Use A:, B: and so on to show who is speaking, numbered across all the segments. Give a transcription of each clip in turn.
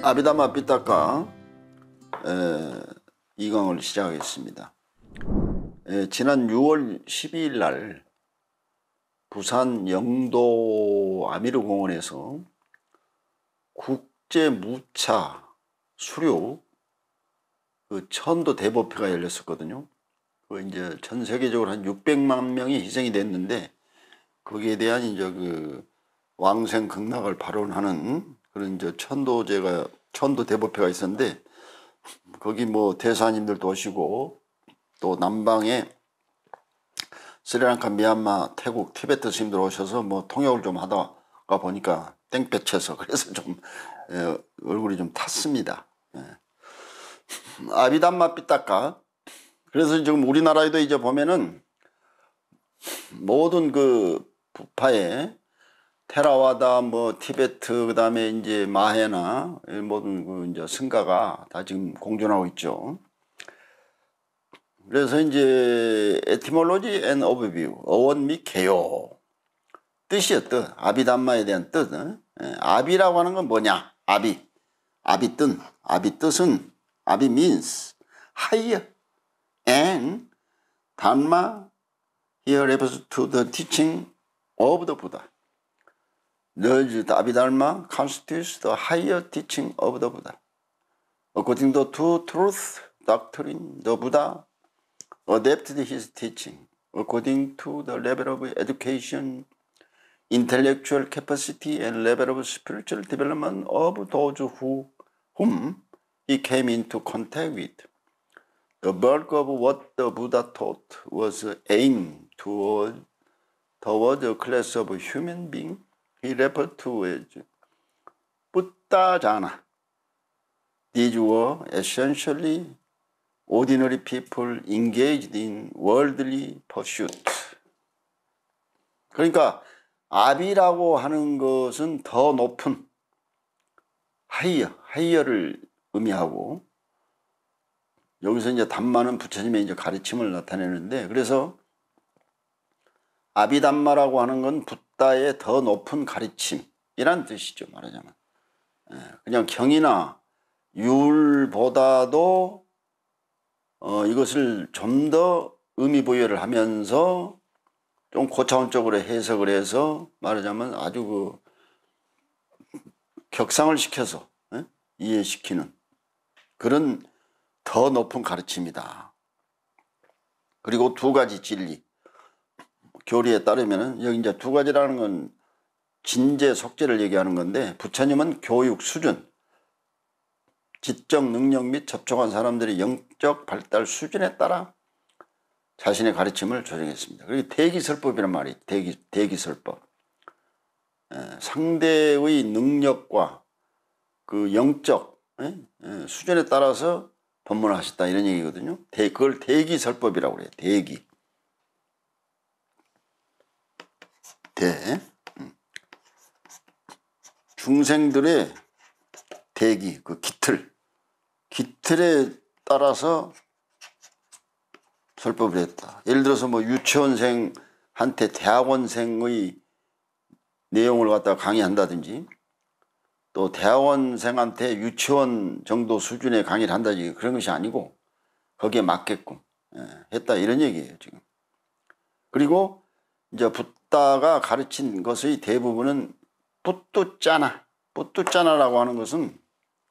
A: 아비다마 삐딱가 이강을 시작하겠습니다. 지난 6월 12일 날 부산 영도 아미르공원에서 국제 무차 수료 천도 대법회가 열렸었거든요. 이제 전 세계적으로 한 600만 명이 희생이 됐는데 거기에 대한 이제 왕생 극락을 발언하는 그런 이제 천도 대법회가 있었는데 거기 대사님들도 오시고 또 남방에 스리랑카, 미얀마, 태국, 티베트 스님들 오셔서 통역을 좀 하다가 보니까 땡볕에서 그래서 좀 얼굴이 좀 탔습니다. 아비담마 삐딱가. 그래서 지금 우리나라에도 이제 보면은 모든 부파에 테라와다 티베트 그다음에 이제 마해나 모든 이제 승가가 다 지금 공존하고 있죠. 그래서 이제 에티몰로지 앤 오버뷰, 어원 및 개요. 뜻이요, 뜻. 아비담마에 대한 뜻. 아비라고 하는 건 뭐냐? 아비 뜻. 아비 뜻은 아비 means higher and Dhamma here refers to the teaching of the Buddha. The Abhidharma constitutes the higher teaching of the Buddha. According to truth doctrine, the Buddha adapted his teaching according to the level of education, intellectual capacity, and level of spiritual development of those whom he came into contact with. The bulk of what the Buddha taught was aimed toward a class of human beings he referred to as Buddha-jana. These were essentially ordinary people engaged in worldly pursuits. 그러니까 아비라고 하는 것은 더 높은 하이어를 의미하고 여기서 이제 담마는 부처님의 이제 가르침을 나타내는데 그래서 아비담마라고 하는 건 붓다의 더 높은 가르침이란 뜻이죠. 말하자면 그냥 경이나 율보다도 이것을 좀 더 의미 부여를 하면서 좀 고차원적으로 해석을 해서 말하자면 아주 격상을 시켜서 이해시키는 그런 더 높은 가르침이다. 그리고 두 가지 진리. 교리에 따르면은 여기 이제 두 가지라는 건 진재, 속재를 얘기하는 건데 부처님은 교육 수준, 지적 능력 및 접촉한 사람들의 영적 발달 수준에 따라 자신의 가르침을 조정했습니다. 그리고 대기설법이란 말이 대기설법. 상대의 능력과 그 영적 수준에 따라서 법문을 하셨다 이런 얘기거든요. 그걸 대기설법이라고 그래요. 중생들의 대기, 기틀에 따라서 설법을 했다. 예를 들어서 유치원생한테 대학원생의 내용을 갖다가 강의한다든지 또 대학원생한테 유치원 정도 수준의 강의를 한다든지 그런 것이 아니고 거기에 맞게끔 했다 이런 얘기예요 지금. 그리고 이제 붓다가 가르친 것의 대부분은 뿌뚜짜나라고 하는 것은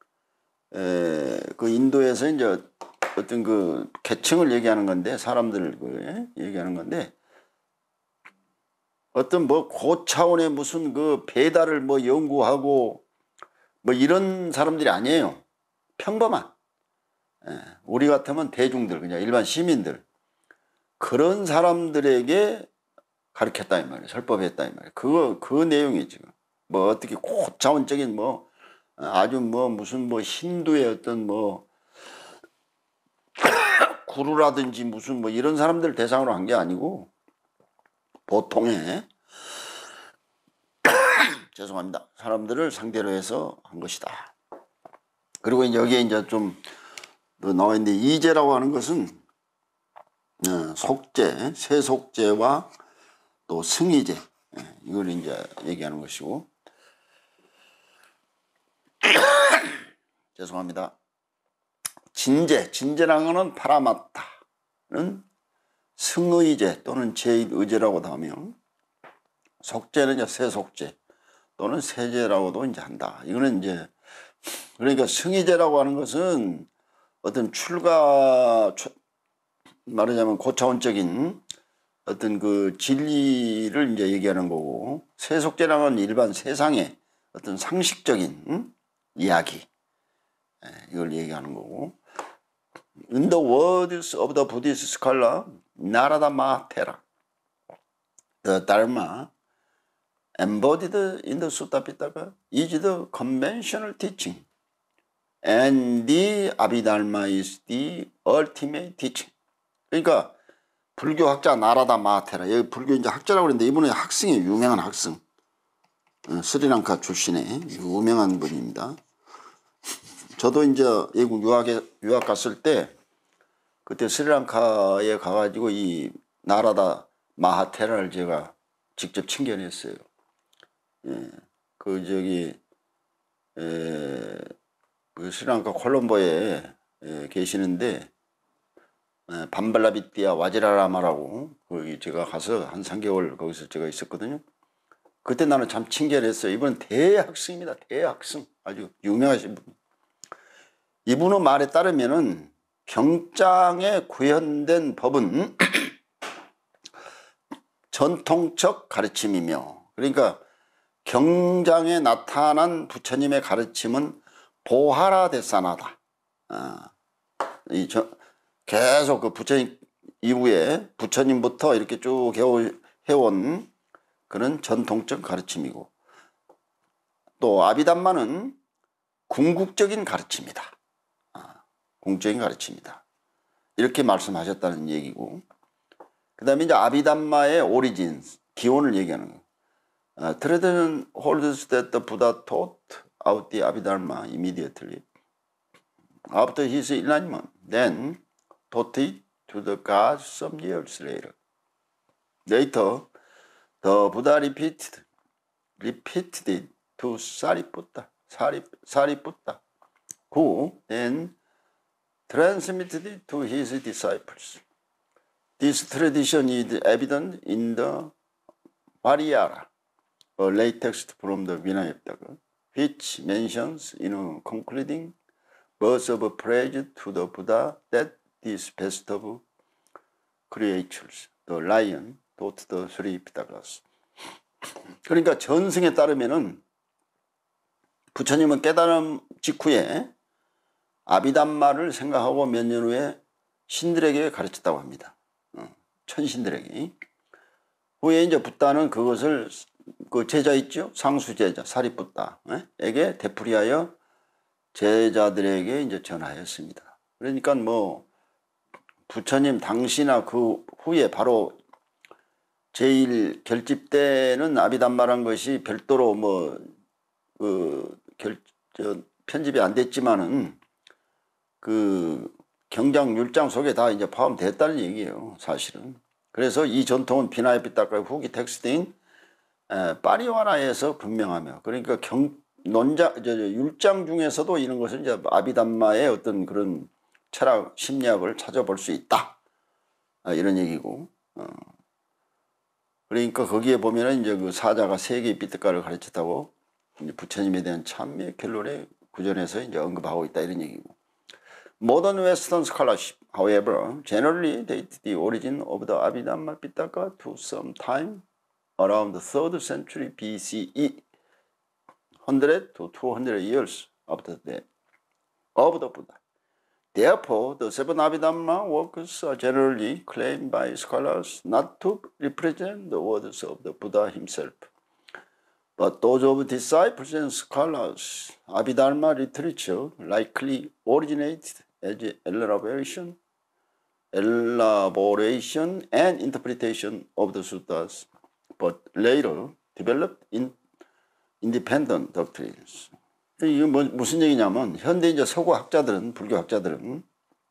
A: 그 인도에서 이제 어떤 계층을 얘기하는 건데 사람들을 얘기하는 건데 어떤 고차원의 무슨 배달을 연구하고 이런 사람들이 아니에요. 평범한 우리 같으면 대중들 그냥 일반 시민들 그런 사람들에게 가르쳤다 이 말이에요. 설법했다 이 말이에요. 그 내용이 지금 어떻게 고차원적인 아주 무슨 힌두의 어떤 구루라든지 무슨 이런 사람들 대상으로 한 게 아니고 보통의 죄송합니다. 사람들을 상대로 해서 한 것이다. 그리고 이제 여기에 이제 좀 나와 있는데 이제라고 하는 것은 속죄, 세속죄와 또 승의죄 이걸 이제 얘기하는 것이고 죄송합니다. 진제라는 거는 파라마타는 승의제 또는 제1의제라고도 하며, 속제는 이제 세속제 또는 세제라고도 이제 한다. 이거는 이제, 그러니까 승의제라고 하는 것은 어떤 말하자면 고차원적인 어떤 그 진리를 이제 얘기하는 거고, 세속제라는 일반 세상의 어떤 상식적인 이야기, 이걸 얘기하는 거고, In the words of the Buddhist scholar Narada Mahathera, the Dharma embodied in the Sutta Pitaka is the conventional teaching, and the Abhidharma is the ultimate teaching. 그러니까 불교학자 나라다 마하테라, 여기 불교 이제 학자라고 그랬는데 이분은 학승이에요. 유명한 학승. 스리랑카 출신의 유명한 분입니다. 저도 이제 외국 유학 갔을 때 그때 스리랑카에 가가지고 이 나라다 마하테라를 제가 직접 친견했어요. 그 스리랑카 콜롬보에 계시는데 밤발라비띠아 와지라라마라고 거기 제가 가서 한 3개월 거기서 제가 있었거든요. 그때 나는 참 친견했어요. 이분은 대학승입니다. 대학승. 아주 유명하신 분. 이분의 말에 따르면은 경장에 구현된 법은 전통적 가르침이며, 그러니까 경장에 나타난 부처님의 가르침은 보하라데사나다. 계속 그 부처님 이후에 부처님부터 이렇게 쭉 해온 그런 전통적 가르침이고, 또 아비담마는 궁극적인 가르침이다. 궁극적인 가르침이다. 이렇게 말씀하셨다는 얘기고, 그 다음에 이제 아비담마의 오리진, 기원을 얘기하는 거예요. Tradition holds that the Buddha taught out the Abhidharma immediately after his enlightenment, then taught it to the gods some years later. Later, the Buddha repeated it to Sariputta, who then transmitted it to his disciples. This tradition is evident in the Vajrayana, a late text from the Vinaya-Pitaka, which mentions in a concluding verse of praise to the Buddha that this best of creatures, the lion, taught the three Pitakas. 그러니까 전승에 따르면은 부처님은 깨달음 직후에 아비담마를 생각하고 몇 년 후에 신들에게 가르쳤다고 합니다. 천신들에게. 후에 이제 붓다는 그것을 그 제자 있죠? 상수제자 사리붓다에게 되풀이하여 제자들에게 이제 전하였습니다. 그러니까 뭐 부처님 당시나 그 후에 바로 제일 결집 때는 아비담마란 것이 별도로 뭐 편집이 안 됐지만은 그 경장율장 속에 다 이제 포함됐다는 얘기예요, 사실은. 그래서 이 전통은 비나야피타카의 후기 텍스트인 파리와라에서 분명하며, 그러니까 율장 중에서도 이런 것을 이제 아비담마의 어떤 그런 철학 심리학을 찾아볼 수 있다, 이런 얘기고. 그러니까 거기에 보면은 이제 그 사자가 세 개의 비트가를 가르쳤다고 이제 부처님에 대한 참미의 결론의 구전에서 이제 언급하고 있다, 이런 얘기고. Modern Western scholarship, however, generally date the origin of the Abhidhamma Pitaka to some time around the 3rd century BCE, 100 to 200 years after the death of the Buddha. Therefore, the seven Abhidhamma works are generally claimed by scholars not to represent the words of the Buddha himself, but those of disciples and scholars. Abhidharma literature likely originated as elaboration and interpretation of the suttas, but later developed in independent doctrines. 이게 무슨 얘기냐면, 현대 이제 서구 학자들은, 불교 학자들은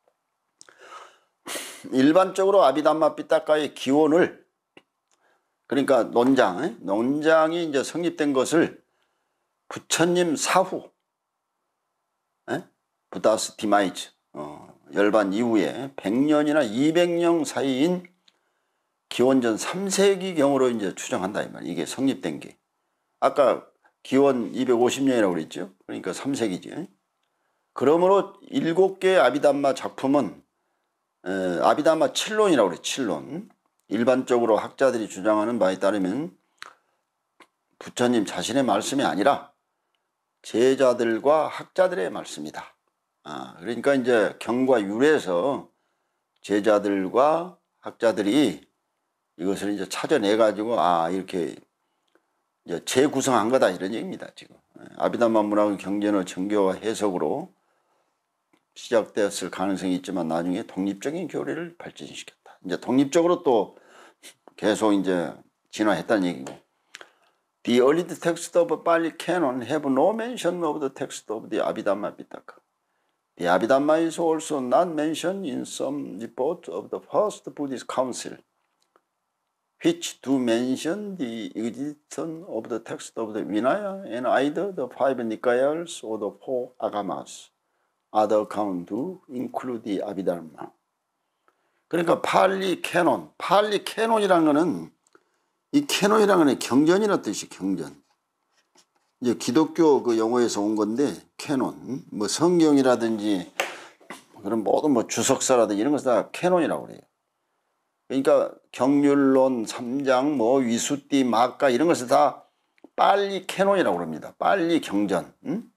A: 일반적으로 아비담마 피타카의 기원을, 그러니까 논장이 이제 성립된 것을 부처님 사후, 부다스 디마이즈 열반 이후에 100년이나 200년 사이인 기원전 3세기경으로 이제 추정한다 이 말이야. 이게 성립된 게. 아까 기원 250년이라고 그랬죠. 그러니까 3세기지. 그러므로 7개의 아비담마 작품은 아비담마 7론이라고 그래. 7론. 일반적으로 학자들이 주장하는 바에 따르면 부처님 자신의 말씀이 아니라 제자들과 학자들의 말씀이다. 그러니까 이제 경과 율에서 제자들과 학자들이 이것을 이제 찾아내 가지고 이렇게 이제 재구성한 거다 이런 얘기입니다. 지금 아비담마 문학의 경전의 정교와 해석으로 시작되었을 가능성이 있지만 나중에 독립적인 교리를 발전시켰다. 이제 독립적으로 또 계속 이제 진화했다는 얘기고. The early text of Pali canon have no mention of the text of the Abhidhamma Pitaka. The Abhidhamma is also not mentioned in some reports of the first Buddhist council, which do mention the existence of the text of the Vinaya and either the five Nikayas or the four Agamas. Other account to include the Abhidhamma. 그러니까 팔리 캐논, 팔리 캐논이라는 거는 이 캐논이라는 거는 경전이라는 뜻이 경전. 이제 기독교 그 용어에서 온 건데 캐논, 뭐 성경이라든지 그런 모든 뭐 주석사라든지 이런 것을 다 캐논이라고 그래요. 그러니까 경률론, 삼장, 뭐 위수띠, 마가 이런 것을 다 빨리 캐논이라고 합니다. 빨리 경전.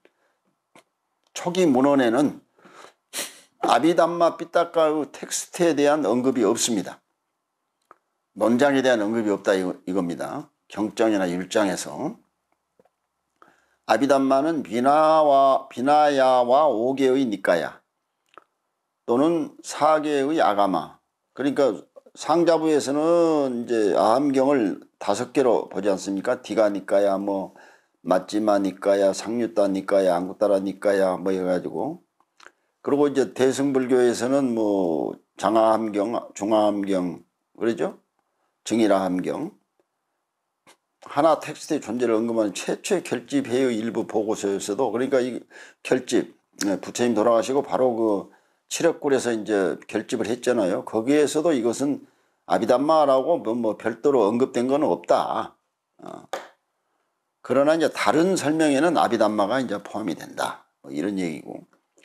A: 초기 문헌에는 아비담마 삐딱가의 텍스트에 대한 언급이 없습니다. 논장에 대한 언급이 없다 이겁니다. 경장이나 율장에서. 아비담마는 비나야와 5개의 니까야 또는 4개의 아가마. 그러니까 상자부에서는 이제 아함경을 5개로 보지 않습니까? 디가 니까야, 뭐 마찌마 니까야, 상유따 니까야, 앙구따라 니까야 뭐 해가지고. 그리고 이제 대승불교에서는 뭐 장하함경, 중하함경 그러죠? 정일하함경. 하나 텍스트의 존재를 언급하는 최초의 결집회의 일부 보고서에서도, 그러니까 이 결집, 부처님 돌아가시고 바로 그 칠흑굴에서 이제 결집을 했잖아요. 거기에서도 이것은 아비담마라고 뭐 별도로 언급된 건 없다. 그러나 이제 다른 설명에는 아비담마가 이제 포함이 된다. 뭐 이런 얘기고.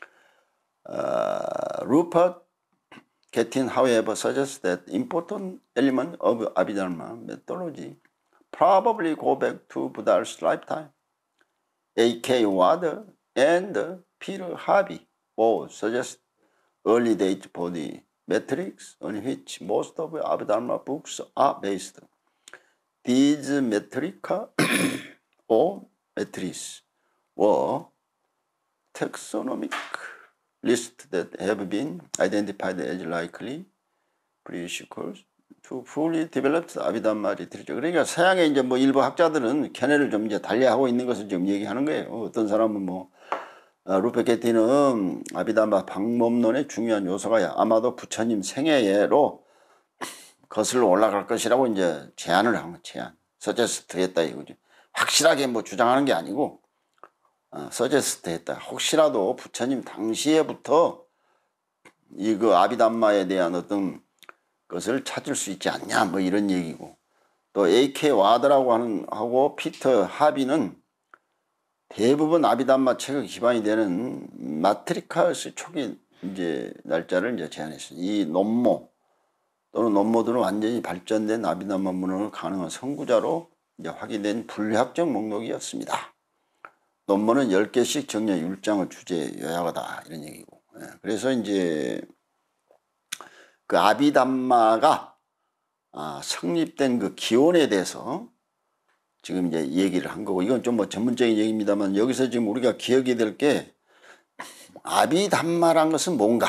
A: Rupert Gettin, however, suggests that important element of Abhidharma methodology probably go back to Buddha's lifetime. A.K. Wader and Peter Harvey both suggest early date for the metrics on which most of Abhidharma books are based. These metrica or metrics were taxonomic lists that have been identified as likely precursors to fully developed Abhidhamma literature. 그러니까 서양의 이제 뭐 일부 학자들은 견해를 좀 이제 달리하고 있는 것을 좀 얘기하는 거예요. 어떤 사람은 뭐 루페 게티는 아비담마 방법론의 중요한 요소가 아마도 부처님 생애로 거슬러 올라갈 것이라고 이제 제안을 한 거, 서제스트 했다 이거죠. 확실하게 뭐 주장하는 게 아니고 서제스트 했다. 혹시라도 부처님 당시에부터 그 아비담마에 대한 어떤 것을 찾을 수 있지 않냐 뭐 이런 얘기고, 또 A.K. 와드라고 하고 피터 하비는 대부분 아비담마 책의 기반이 되는 마트리카스 초기 이제 날짜를 이제 제안했어요. 이 논모 또는 논모들은 완전히 발전된 아비담마 문헌을 가능한 선구자로 이제 확인된 불학적 목록이었습니다. 논문은 10개씩 정리한 율장을 주제에 요약하다 이런 얘기고. 그래서 이제 그 아비담마가 성립된 그 기원에 대해서 지금 이제 얘기를 한 거고, 이건 좀 뭐 전문적인 얘기입니다만 여기서 지금 우리가 기억이 될 게 아비담마란 것은 뭔가.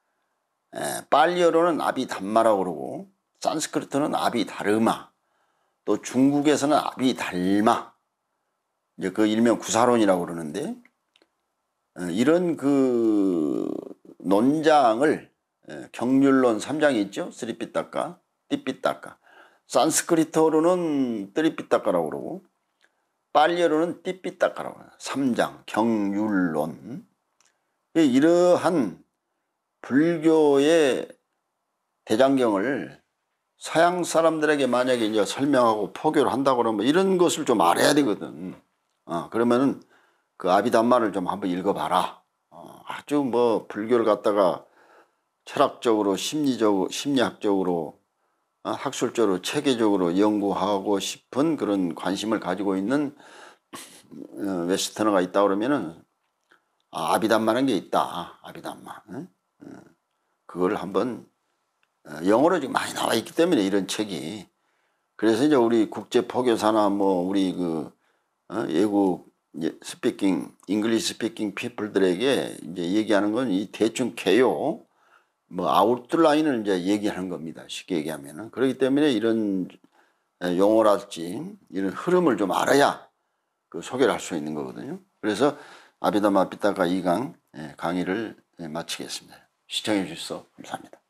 A: 빨리어로는 아비담마라고 그러고 산스크리트는 아비다르마, 또 중국에서는 아비달마, 이제 그 일명 구사론이라고 그러는데, 이런 그 논장을 경률론 3장이 있죠. 스리피타카, 띠피타카. 산스크리트어로는 뜨리피타카라고 그러고 빨리어로는 띠피타카라고 해요. 3장 경률론. 이러한 불교의 대장경을 서양 사람들에게 만약에 이제 설명하고 포교를 한다고 그러면 이런 것을 좀 알아야 되거든. 그러면은 그 아비담마를 좀 한번 읽어봐라. 아주 뭐 불교를 갖다가 철학적으로 심리학적으로 학술적으로 체계적으로 연구하고 싶은 그런 관심을 가지고 있는 웨스터너가 있다 그러면은 아비담마라는 게 있다. 아비담마. 그걸 한번 영어로 지금 많이 나와 있기 때문에 이런 책이. 그래서 이제 우리 국제 포교사나 뭐 우리 그 외국 스피킹 잉글리시 스피킹 피플들에게 이제 얘기하는 건 이 대충 개요 뭐 아웃라인을 이제 얘기하는 겁니다. 쉽게 얘기하면은. 그렇기 때문에 이런 용어랄지 이런 흐름을 좀 알아야 그 소개를 할 수 있는 거거든요. 그래서 아비담마 피타카 2강 강의를 마치겠습니다. 시청해 주셔서 감사합니다.